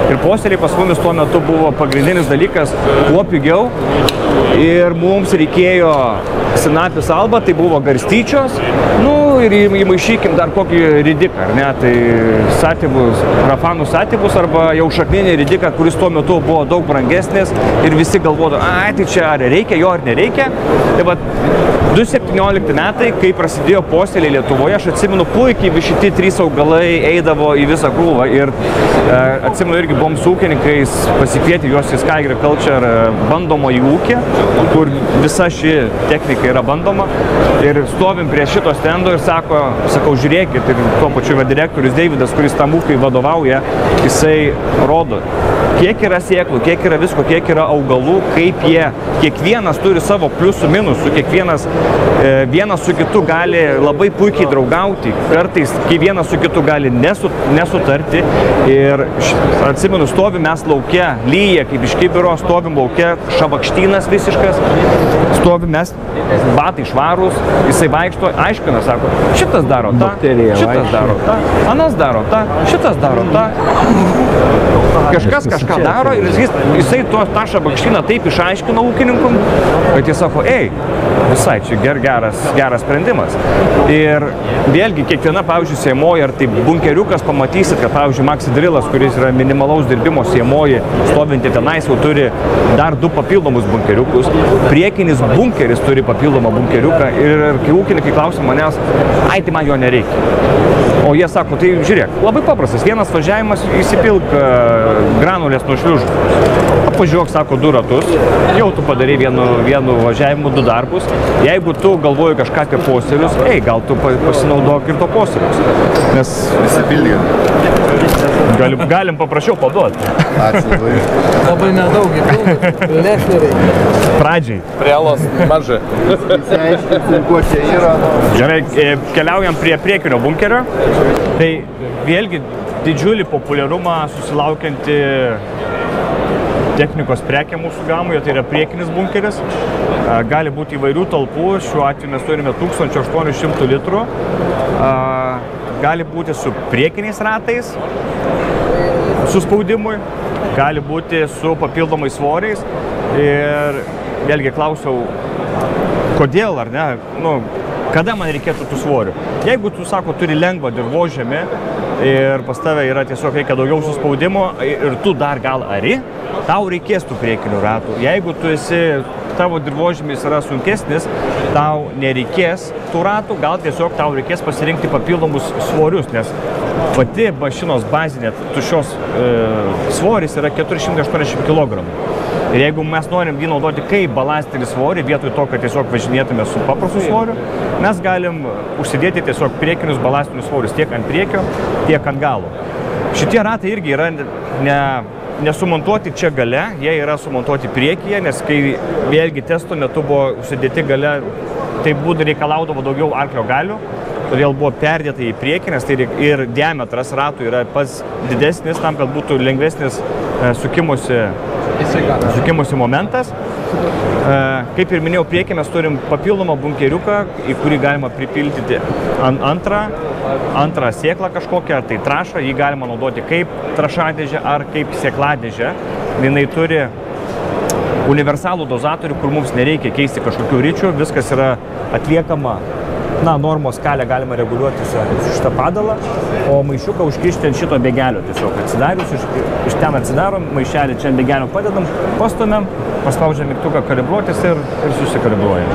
Ir posėliai pas mumis tuo metu buvo pagrindinis dalykas kuo pigiau ir mums reikėjo sinapis alba, tai buvo garstyčios, nu ir įmaišykim dar kokį ridiką, ar ne, tai satybus, rafanų satybus arba jau šakninį ridiką, kuris tuo metu buvo daug brangesnis ir visi galvodavo, tai čia ar reikia jo ar nereikia. Tai va, 2017 metai, kai prasidėjo posėliai Lietuvoje, aš atsimenu puikiai šitie 3 augalai eidavo į visą krūvą ir atsimenu irgi buvom su ūkininkais pasikvieti juos į Sky Agriculture bandomo į ūkį, kur visa ši technika yra bandoma ir stovim prie šito stendo ir sakau, žiūrėkit, ir tuo pačiu direktorius Deividas, kuris tam ūkiai vadovauja, jisai rodo, kiek yra sėklų, kiek yra visko, kiek yra augalų, kaip jie, kiekvienas turi savo pliusų, minusų, kiekvienas vienas su kitu gali labai puikiai draugauti, kartais vienas su kitu gali nesutarti ir atsimenu, stovim mes lauke, lyja kaip iš kibiro, stovim lauke, šabakštynas visiškas, stovim mes, batai švarūs, jisai vaikšto, aiškina, sako, šitas daro tą, šitas daro tą, anas daro tą, šitas daro tą. Kažkas kažką daro ir jisai tą šabakštyną taip išaiškino ūkininkam, kad jis sako, visai čia geras sprendimas. Ir vėlgi, kiekviena, pavyzdžiui, sėmoji, ar tai bunkeriukas, pamatysit, kad, pavyzdžiui, Maxi Drillas, kuris yra minimalaus dirbimo sėmoji, stovinti tenais, jau turi dar 2 papildomus bunkeriukus. Priekinis bunkeris turi papildomą bunkeriuką ir kai ūkininkai klausia manęs, tai man jo nereikia. O jie sako, tai žiūrėk, labai paprastas, vienas važiavimas, įsipilk granulės nuo šliužų. Apvažiuok, sako, 2 ratus, jau tu padarai vienu važiavimu 2 darbus. Jeigu tu galvoji kažką apie posėlius, gal tu pasinaudok ir to posėlius. Nes galim paprašiau paduoti. Ačiū labai. Labai nedaug įpildų, lešleriai. Pradžiai. Prielos mažai. Įsiaiškinsim, kuo čia yra. Gerai, keliaujam prie priekinio bunkerio. Tai vėlgi didžiulį populiarumą susilaukianti technikos prekė mūsų gamoje, tai yra priekinis bunkeris. Gali būti įvairių talpų, šiuo atveju mes turime 1800 litrų. Gali būti su priekiniais ratais, su spaudimui, gali būti su papildomais svoriais. Ir vėlgi klausiau, kodėl ar ne, kada man reikėtų tų svorių. Jeigu tu, sako, turi lengvą dirvožemį ir pas tave yra tiesiog reikia daugiau suspaudimo ir tu dar gal ari, tau reikės tų priekinių ratų. Jeigu tu tavo dirvožemis yra sunkesnis, tau nereikės tų ratų, gal tiesiog tau reikės pasirinkti papildomus svorius, nes pati mašinos bazinė tuščios svoris yra 480 kg. Ir jeigu mes norim jį naudoti kaip balastinį svorį, vietoj to, kad tiesiog važinėtume su paprastu svoriu, mes galim užsidėti tiesiog priekinius balastinius svorius tiek ant priekio, tiek ant galo. Šitie ratai irgi yra nesumontuoti čia gale, jie yra sumontuoti priekyje, nes kai vėlgi testo metu buvo užsidėti gale, tai būdų reikalaudavo daugiau arklio galių, todėl buvo perdėta į priekį, nes tai ir diametras ratų yra pats didesnis, tam, kad būtų lengvesnis sukimosi momentas. Kaip ir minėjau, priekį mes turim papildomą bunkeriuką, į kurį galima pripildyti antrą sėklą kažkokią, ar tai trašą, jį galima naudoti kaip trašadėžę ar kaip sėkladėžę. Jinai turi universalų dozatorių, kur mums nereikia keisti kažkokių ričių, viskas yra atliekama. Normos skalę galima reguliuoti su šitą padalą, o maišiuką užkišti ant šito bėgelio. Tiesiog atsidarius, iš ten atsidarom, maišelį čia ant bėgelio padedam, pastumėm, paspaudžiam mygtuką kalibruotis ir susikalibruojam.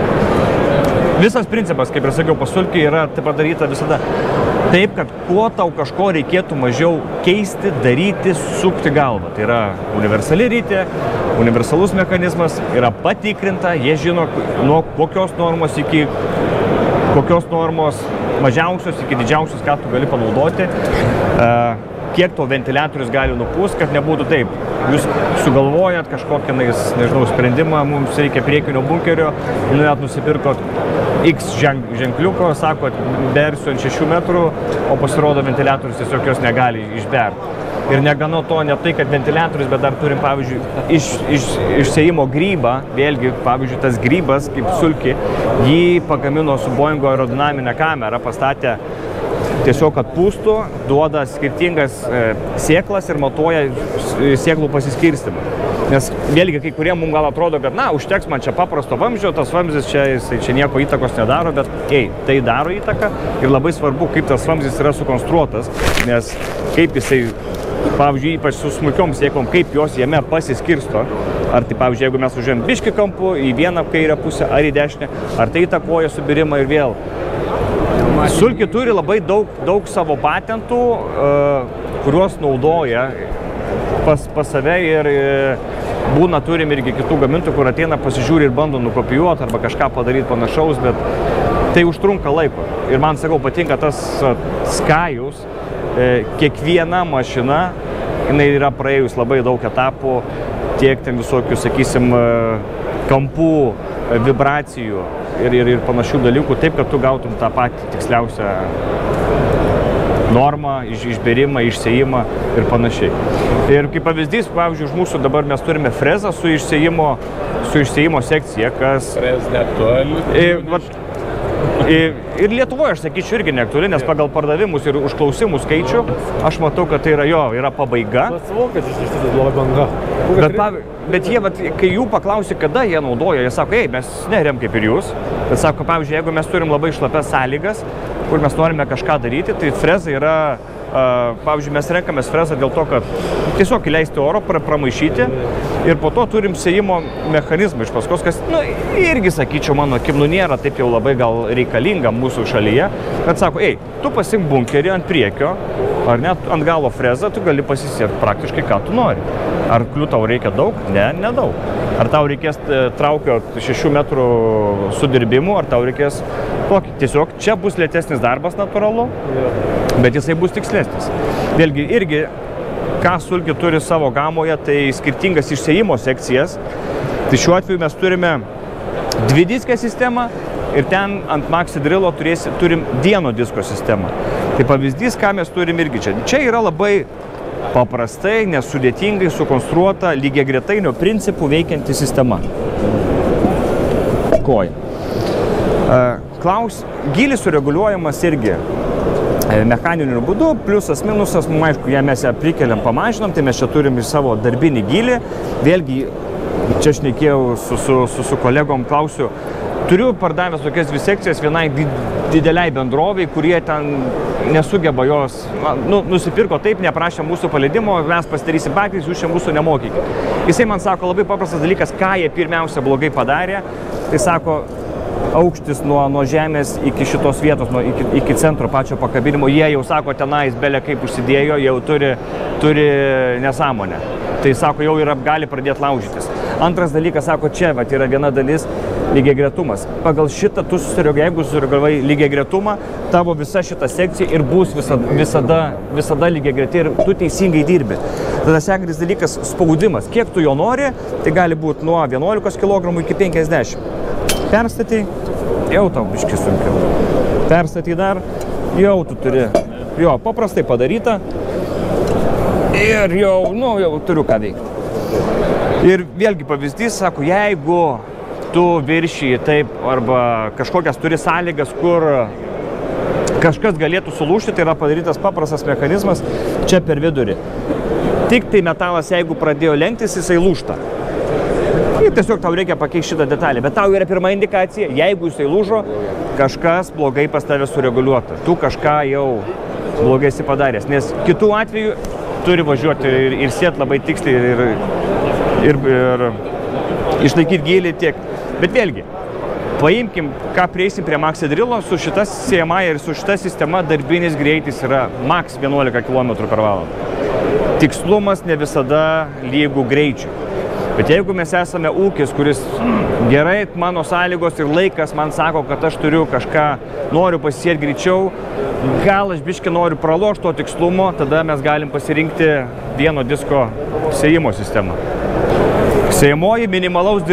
Visas principas, kaip ir sakiau, pasulkiai yra taip padaryta visada taip, kad kuo tau kažko reikėtų mažiau keisti, daryti, sukti galvą. Tai yra universali rytė, universalus mechanizmas, yra patikrinta, jie žino nuo kokios normos iki kokios normos mažiausios iki didžiausios, ką tu gali panaudoti, kiek to ventiliatorius gali nupūsti, kad nebūtų taip. Jūs sugalvojat kažkokį, nežinau, sprendimą, mums reikia priekinio bunkerio, net nusipirkot X ženkliuko, sakot, bersiu ant 6 metrų, o pasirodo ventiliatorius tiesiog jos negali išberti. Ir negana to, ne tai, kad ventiliatorius, bet dar turim, pavyzdžiui, išsėjimo grybą, vėlgi, pavyzdžiui, tas grybas, kaip sulki, jį pagamino su Boeingo aerodinaminė kamera, pastatė tiesiog atpūstų, duoda skirtingas sėklas ir matuoja sėklų pasiskirstimą. Nes vėlgi kai kurie mums gal atrodo, kad užteks man čia paprasto vamzdžio, tas vamzdis čia nieko įtakos nedaro, bet tai daro įtaką ir labai svarbu, kaip tas vamzdis yra sukonstruotas, nes kaip jisai, pavyzdžiui, ypač su smulkiom sėklom, kaip jos jame pasiskirsto, ar tai, pavyzdžiui, jeigu mes užėjom biškį kampu į vieną kairę pusę ar į dešinę, ar tai įtakoja subirimą ir vėl. Sulki turi labai daug savo patentų, kuriuos naudoja pas save ir būna turim irgi kitų gamintojų, kur ateina, pasižiūri ir bando nukopijuoti arba kažką padaryti panašaus, bet tai užtrunka laiko. Ir man, sakau, patinka tas Skajus, kiekviena mašina, jinai yra praėjus labai daug etapų, tiek ten visokių, sakysim, kampų, vibracijų ir panašių dalykų, taip, kad tu gautum tą patį tiksliausią normą, išbėrimą, išsėjimą ir panašiai. Ir kaip pavyzdys, pavyzdžiui, už mūsų dabar mes turime frezą su išsėjimo sekcija, kas... Frez neaktuali. Ir Lietuvoje, aš sakyčiau, irgi neaktuali, nes pagal pardavimus ir užklausimų skaičių, aš matau, kad tai yra pabaiga. Bet jie, kai jų paklausi, kada jie naudoja, jie sako, mes nerem kaip ir jūs. Bet sako, pavyzdžiui, jeigu mes turim labai šlapias sąlygas, kur mes norime kažką daryti, tai freza yra, pavyzdžiui, mes renkamės frezą dėl to, kad tiesiog įleisti oro, pramaišyti ir po to turim sėjimo mechanizmą iš paskos, kas, irgi, sakyčiau, mano akim, nėra taip jau labai gal reikalinga mūsų šalyje, bet sako, tu pasink bunkerį ant priekio, ar net ant galo frezą, tu gali pasisiekti praktiškai, ką tu nori. Ar klių tau reikia daug? Ne, nedaug. Ar tau reikės traukio 6 metrų sudirbimų, ar tau reikės tokį. Tiesiog čia bus lėtesnis darbas natūralu, bet jisai bus tikslesnis. Vėlgi, irgi, ką Sulki turi savo gamoje, tai skirtingas išsėjimo sekcijas. Tai šiuo atveju mes turime dvidiskę sistemą ir ten ant Maxi Drilo turim vieno disko sistemą. Tai pavyzdys, ką mes turim irgi čia. Čia yra labai paprastai, nesudėtingai sukonstruota lygiagretainio principų veikianti sistema. Koja. Gylis sureguliuojamas irgi mechaniniu būdu, pliusas, minusas, aišku, mes ją prikeliam, pamažinam, tai mes čia turim ir savo darbinį gylį. Vėlgi, čia šnekėjau su kolegom, klausiu, turiu pardavęs tokias dvi sekcijas vienai dideliai bendroviai, kurie ten nesugeba jos, nusipirko taip, neprašė mūsų paleidimo, mes pasidarysim patys, jūs čia mūsų nemokykite. Jisai man sako labai paprastas dalykas, ką jie pirmiausia blogai padarė, tai sako, aukštis nuo žemės iki šitos vietos, iki centro pačio pakabinimo, jie jau sako, tenais belė kaip užsidėjo, jau turi nesąmonę. Tai sako, jau gali pradėti laužytis. Antras dalykas, sako, čia yra viena dalis lygiagretumas. Pagal šitą tu jeigu susiregavai lygiagretumą, tavo visa šita sekcija ir bus visada lygiagreti ir tu teisingai dirbi. Tada sekantis dalykas – spaudimas. Kiek tu jo nori, tai gali būti nuo 11 kg iki 50. Perstatai, jau tau biškį sunkiau. Perstatai dar, jau tu turi, paprastai padaryta ir jau turiu ką veikti. Ir vėlgi pavyzdys, sako, jeigu tu viršyji taip arba kažkokias turi sąlygas, kur kažkas galėtų sulūžti, tai yra padarytas paprastas mechanizmas čia per vidurį. Tik tai metalas, jeigu pradėjo lenktis, jisai lūžta. Ir tiesiog tau reikia pakeisti šitą detalę. Bet tau yra pirma indikacija, jeigu jisai lūžo, kažkas blogai pas tave sureguliuota. Tu kažką jau blogai esi padaręs. Nes kitų atveju turi važiuoti ir sėti labai tiksliai ir išlaikyti gylį tiek. Bet vėlgi, paimkim, ką prieisim prie Maxi Drilo, su šita siejama ir su šita sistema darbinis greitis yra max 11 km/h. Tikslumas ne visada lygų greičiui. Bet jeigu mes esame ūkis, kuris gerai, mano sąlygos ir laikas man sako, kad aš turiu kažką, noriu pasisiekti greičiau, gal aš biškį noriu pralošti to tikslumo, tada mes galim pasirinkti vieno disko sėjimo sistemą. Sėjamoji minimalaus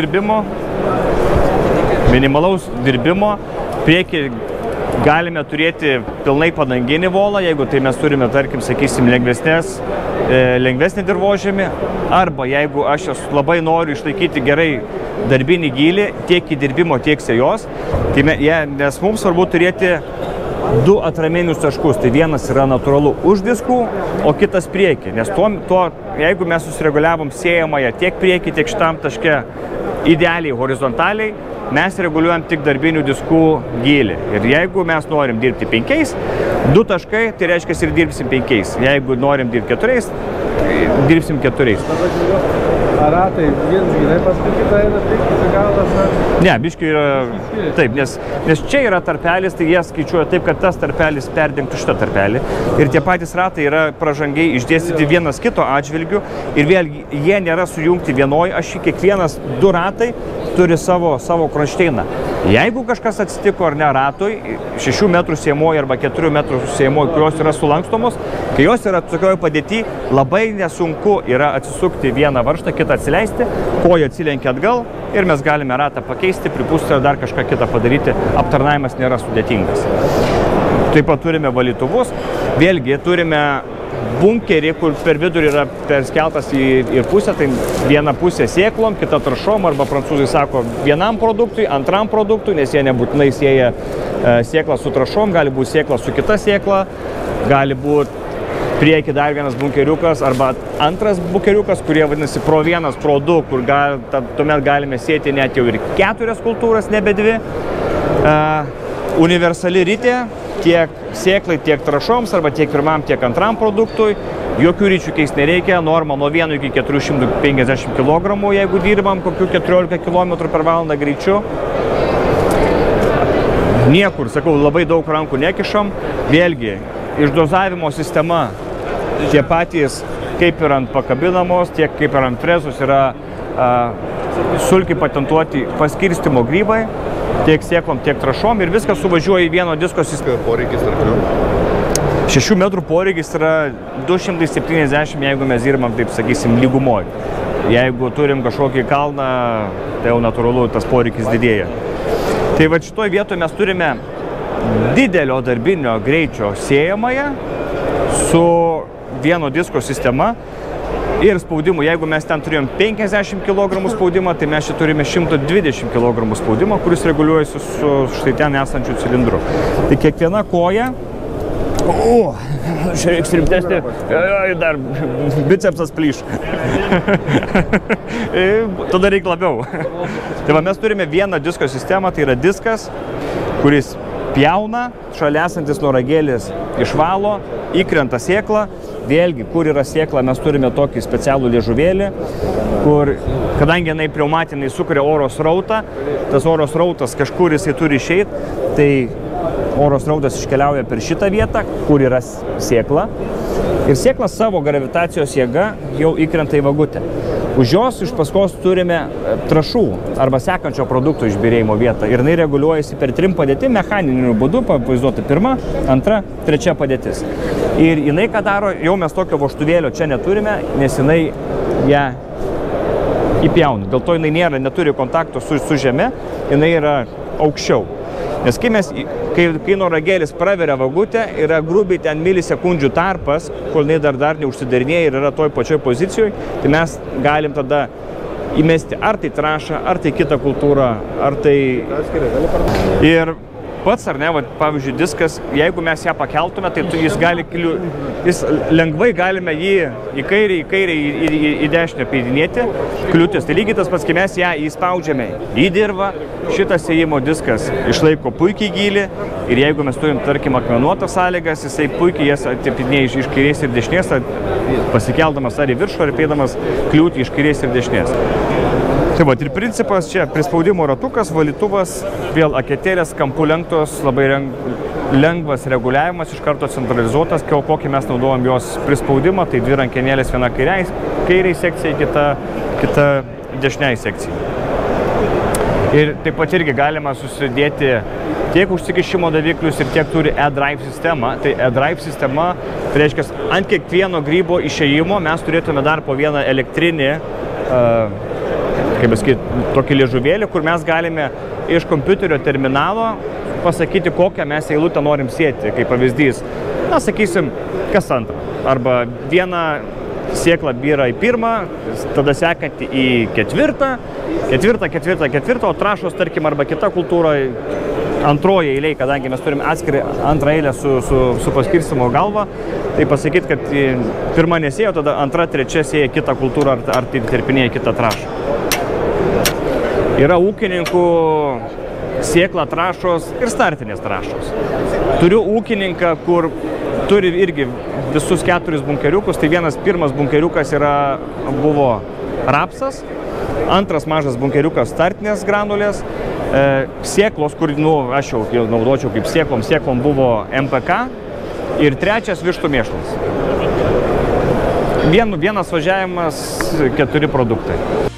dirbimo, priekį galime turėti pilnai padanginį volą, jeigu tai mes turime, tarkim, sakysim, lengvesnį dirvožemį, arba jeigu aš labai noriu išlaikyti gerai darbinį gylį, tiek įdirbimo, tiek sėjos, tai nes mums svarbu turėti du atraminius taškus. Tai vienas yra natūralu už diskų, o kitas priekį. Nes jeigu mes susireguliavom siejamąją tiek priekį, tiek šitam taške idealiai horizontaliai, mes reguliuojam tik darbinių diskų gylį. Ir jeigu mes norim dirbti 5, 2 taškai, tai reiškia ir dirbsim 5. Jeigu norim dirbti 4, dirbsim 4. Ar ratai viens giliai paskui kitą eina, taip, galas, ar? Ne, biškai yra taip, nes čia yra tarpelis, tai jie skaičiuoja taip, kad tas tarpelis perdengtų šitą tarpelį. Ir tie patys ratai yra pražangiai išdėstyti vienas kito atžvilgių ir vėlgi jie nėra sujungti vienoj ašį, kiekvienas 2 ratai turi savo kronšteiną. Jeigu kažkas atsitiko ar ne ratui, 6 metrų siemoji arba 4 metrų siemoji, kurios yra sulankstomos, kai jos yra tokioje padėti, labai nesunku yra atsisukti vieną varžtą, kitą atsileisti, koja atsilenkia atgal ir mes galime ratą pakeisti, pripūsti ar dar kažką kitą padaryti. Aptarnavimas nėra sudėtingas. Taip pat turime valytuvus, vėlgi turime bunkerį, kur per vidurį yra perskeltas į pusę, tai viena pusė sėklom, kita trąšom, arba prancūzai sako vienam produktui, antram produktui, nes jie nebūtinai sieja sėklą su trąšom, gali būti sėkla su kita sėkla, gali būti prieki dar vienas bunkeriukas arba antras bunkeriukas, kurie vadinasi Pro 1, Pro 2, kur tuomet galime sėti net jau ir 4 kultūras, nebe 2. Universali ritė, tiek sėklai, tiek trąšoms, arba tiek pirmam, tiek antram produktui. Jokių ryčių keist nereikia, norma nuo 1 iki 450 kg, jeigu dirbam kokių 14 km per valandą greičiu. Niekur, sakau, labai daug rankų nekišam. Vėlgi, išdozavimo sistema, tie patys kaip ir ant pakabinamos, tiek kaip ir ant frezos yra sulkiai patentuoti paskirstimo grybai, tiek sėklom, tiek trąšom ir viskas suvažiuoja į vieno disko sistemą. Poreikis tarp 6 metrų poreikis yra 270, jeigu mes dirbam, taip sakysim, lygumoj. Jeigu turim kažkokį kalną, tai jau natūralu, tas poreikis didėja. Tai va šitoj vietoje mes turime didelio darbinio greičio siejamąją su vieno disko sistema ir spaudimu. Jeigu mes ten turėjom 50 kg spaudimą, tai mes čia turime 120 kg spaudimą, kuris reguliuojasi su štai ten esančiu cilindru. Tai kiekviena koja, čia reiks rimtesnė, dar bicepsas plyš. Tada reikia labiau. Tai va, mes turime vieną disko sistemą, tai yra diskas, kuris pjauna, šalia esantis noragėlis išvalo, įkrenta sėklą. Vėlgi, kur yra sėkla, mes turime tokį specialų liežuvėlį, kur, kadangi jinai pneumatinai sukuria oro srautą, tas oro srautas kažkur jisai turi išeiti, tai oro srautas iškeliauja per šitą vietą, kur yra sėkla. Ir sėkla savo gravitacijos jėga jau įkrenta į vagutę. Už jos iš paskos turime trąšų arba sekančio produkto išbyrėjimo vietą. Ir jinai reguliuojasi per 3 padėtim, mechaniniu būdu, pavaizduota 1, 2, 3 padėtis. Ir jinai ką daro, jau mes tokio vožtuvėlio čia neturime, nes jinai ją įpjauna. Dėl to jinai neturi kontakto su žeme, jinai yra aukščiau. Nes kai noragėlis praveria vagutę, yra grubiai ten milisekundžių tarpas, kol jinai dar neužsidarinėja ir yra toj pačioj pozicijoje, tai mes galim tada įmesti ar tai trąšą, ar tai kitą kultūrą, ar tai... Ir pats, ar ne, va, pavyzdžiui, diskas, jeigu mes ją pakeltume, tai jis lengvai galime jį į kairę, į dešinę peidinėti, kliūtis. Tai lygiai tas pats, kai mes ją įspaudžiame į dirvą, šitas ėjimo diskas išlaiko puikiai gylį ir jeigu mes turim, tarkim, akmenuotas sąlygas, jisai puikiai jas atipinėja iš kairės ir dešinės, pasikeldamas ar į viršų, ar peidamas kliūtį iš kairės ir dešinės. Tai va, ir principas čia prispaudimo ratukas, valytuvas, vėl aketėlės, kampų lenktos, labai lengvas reguliavimas, iš karto centralizuotas, kokį mes naudojam jos prispaudimą, tai 2 rankenėlės, viena kairiai sekcijai, kita dešiniai sekcijai. Ir taip pat irgi galima susidėti tiek užsikišimo daviklius ir tiek turi e-drive sistemą. Tai e-drive sistema, tai reiškia, ant kiekvieno grybo išėjimo mes turėtume dar po vieną elektrinį kaip pasakyti, tokį liežuvėlį, kur mes galime iš kompiuterio terminalo pasakyti, kokią mes eilutę norim sėti, kaip pavyzdys. Na, sakysim, kas antrą. Arba vieną sėklą byra į 1, tada sekantį į 4, o trąšos, tarkim, arba kita kultūra antroje eilėje, kadangi mes turime atskirį antrą eilę su paskirstimo galva, tai pasakyti, kad pirma nesėjo, tada antra, trečia sėja kitą kultūrą ar terpinėja kitą trašą. Yra ūkininkų sėkla trašos ir startinės trašos. Turiu ūkininką, kur turi irgi visus 4 bunkeriukus, tai pirmas bunkeriukas buvo rapsas, antras mažas bunkeriukas startinės granulės, sėklos, kur aš jau naudočiau kaip sėklom buvo MPK ir trečias vištų mėšlas. Vienas važiavimas, 4 produktai.